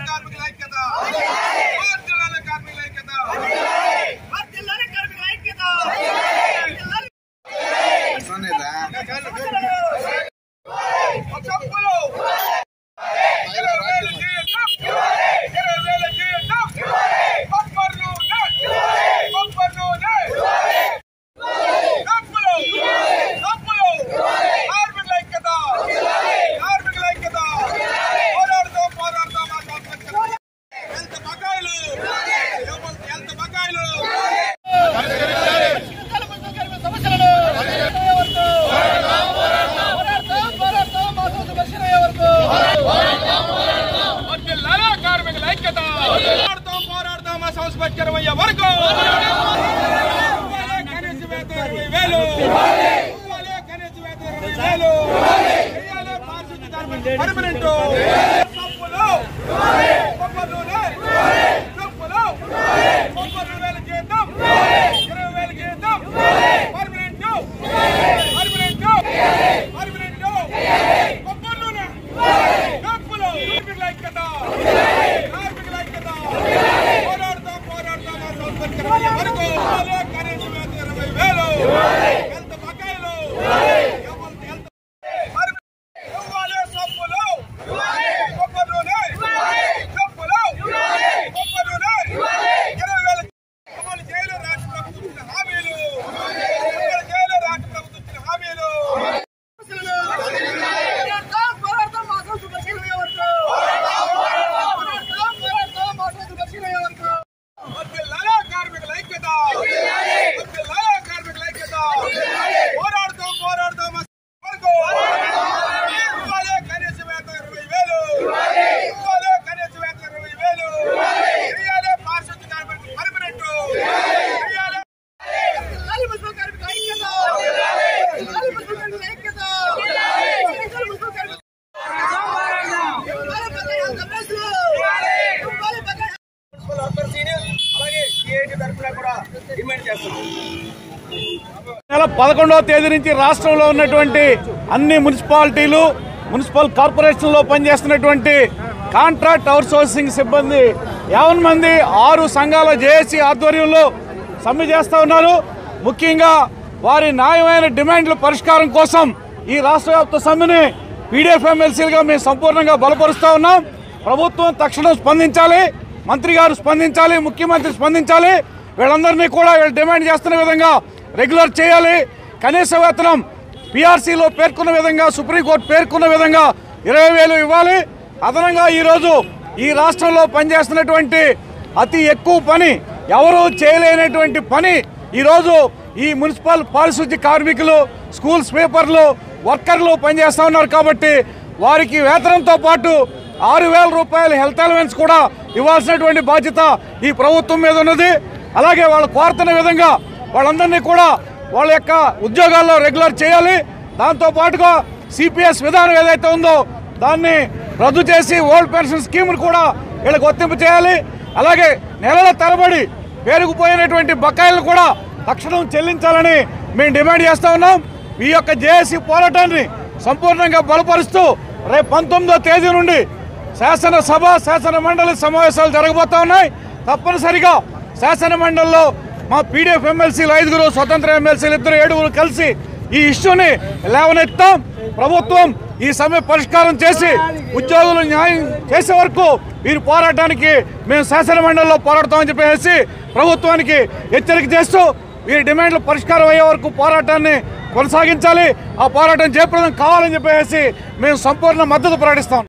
నెల 11వ తేదీ నుంచి రాష్ట్రంలో ఉన్నటువంటి అన్ని మున్సిపాలిటీలు మున్సిపల్ కార్పొరేషన్లో పనిచేస్తున్నటువంటి కాంట్రాక్ట్ అవుట్సోర్సింగ్ సిబ్బంది 50 మంది 6 సంఘాల జేఏసీ ఆధ్వర్యంలో సమ్మె చేస్తూ ఉన్నారు. ముఖ్యంగా వారి న్యాయమైన డిమాండ్ల పరిష్కారం కోసం ఈ రాష్ట్ర వ్యాప్త సమ్మెని పీడీఎఫ్ఎంఎల్సీలుగా మేము సంపూర్ణంగా బలపరుస్తూ ఉన్నాం. ప్రభుత్వం తక్షణం స్పందించాలి, మంత్రి గారు స్పందించాలి, ముఖ్యమంత్రి స్పందించాలి. వీళ్ళందరినీ కూడా వీళ్ళు డిమాండ్ చేస్తున్న విధంగా రెగ్యులర్ చేయాలి. కనీస వేతనం పీఆర్సీలో పేర్కొన్న విధంగా సుప్రీంకోర్టు పేర్కొన్న విధంగా 20,000 ఇవ్వాలి. అదనంగా ఈరోజు ఈ రాష్ట్రంలో పనిచేస్తున్నటువంటి అతి ఎక్కువ పని ఎవరు చేయలేనటువంటి పని ఈరోజు ఈ మున్సిపల్ పారిశుద్ధ్య కార్మికులు, స్కూల్ స్వీపర్లు, వర్కర్లు పనిచేస్తూ ఉన్నారు. కాబట్టి వారికి వేతనంతో పాటు 6,000 రూపాయలు హెల్త్ అలవెన్స్ కూడా ఇవ్వాల్సినటువంటి బాధ్యత ఈ ప్రభుత్వం మీద ఉన్నది. అలాగే వాళ్ళు కోరుతున్న విధంగా వాళ్ళందరినీ కూడా వాళ్ళ యొక్క ఉద్యోగాల్లో రెగ్యులర్ చేయాలి. దాంతోపాటుగా సిపిఎస్ విధానం ఏదైతే ఉందో దాన్ని రద్దు చేసి ఓల్డ్ పెన్షన్ స్కీమ్ను కూడా వీళ్ళకి వర్తింపు చేయాలి. అలాగే నెలల తరబడి పేరుకుపోయినటువంటి బకాయిలను కూడా తక్షణం చెల్లించాలని మేము డిమాండ్ చేస్తూ ఉన్నాం. ఈ యొక్క జేఏసీ పోరాటాన్ని సంపూర్ణంగా బలపరుస్తూ రేపు 19వ తేదీ నుండి శాసనసభ శాసన మండలి సమావేశాలు జరగబోతూ ఉన్నాయి. తప్పనిసరిగా శాసన మండలిలో మా పీడీఎఫ్ ఎమ్మెల్సీలు 5 స్వతంత్ర ఎమ్మెల్సీలు 7 కలిసి ఈ ఇష్యూని లేవనెత్తాం. ప్రభుత్వం ఈ సమ్మె పరిష్కారం చేసి ఉద్యోగులు న్యాయం చేసే వరకు వీరి పోరాటానికి మేము శాసన మండలిలో పోరాడతామని చెప్పేసి ప్రభుత్వానికి హెచ్చరిక చేస్తూ వీరి డిమాండ్లు పరిష్కారం అయ్యే వరకు పోరాటాన్ని కొనసాగించాలి. ఆ పోరాటం జయప్రదం కావాలని చెప్పేసి మేము సంపూర్ణ మద్దతు ప్రకటిస్తాం.